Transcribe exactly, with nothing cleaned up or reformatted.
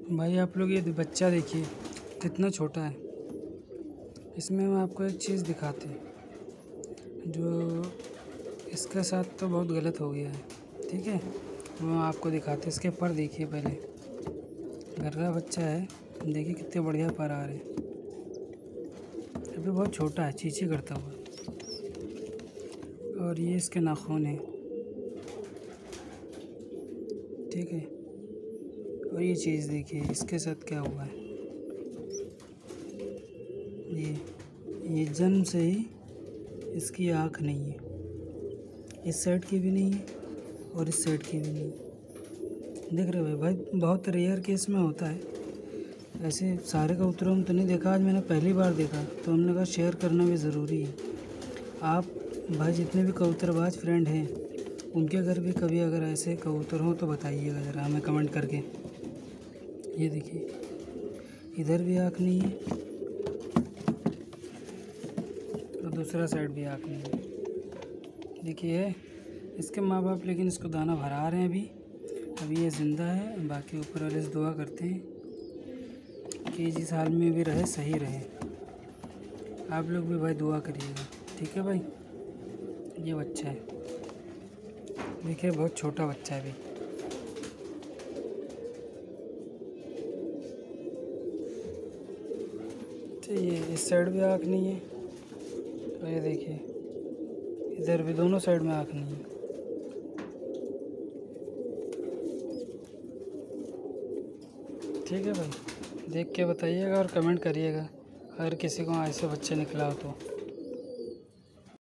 भाई आप लोग ये बच्चा देखिए कितना छोटा है। इसमें हम आपको एक चीज़ दिखाते हैं जो इसके साथ तो बहुत गलत हो गया है। ठीक है, वो हम आपको दिखाते हैं। इसके पर देखिए, पहले घर का बच्चा है, देखिए कितने बढ़िया पर आ रहे हैं। अभी बहुत छोटा है, चींची करता हुआ। और ये इसके नाखून है, ठीक है। और ये चीज़ देखिए इसके साथ क्या हुआ है। ये ये जन्म से ही इसकी आँख नहीं है, इस साइड की भी नहीं है और इस साइड की भी नहीं है। देख रहे हो भाई, बहुत रेयर केस में होता है ऐसे। सारे कबूतरों में तो नहीं देखा, आज मैंने पहली बार देखा, तो हमने कहा शेयर करना भी ज़रूरी है। आप भाई जितने भी कबूतरबाज फ्रेंड हैं, उनके घर भी कभी अगर ऐसे कबूतर हों तो बताइएगा ज़रा हमें कमेंट करके। ये देखिए इधर भी आँख नहीं है और दूसरा साइड भी आँख नहीं है। देखिए इसके माँ बाप लेकिन इसको दाना भरा रहे हैं अभी अभी ये ज़िंदा है। बाकी ऊपर वाले से दुआ करते हैं कि जिस हाल में भी रहे सही रहे। आप लोग भी भाई दुआ करिएगा, ठीक है भाई। ये बच्चा है, देखिए बहुत छोटा बच्चा है अभी। ये इस साइड भी आँख नहीं है और ये देखिए इधर भी, दोनों साइड में आँख नहीं है। ठीक है भाई, देख के बताइएगा और कमेंट करिएगा अगर किसी को ऐसे बच्चे निकला हो तो।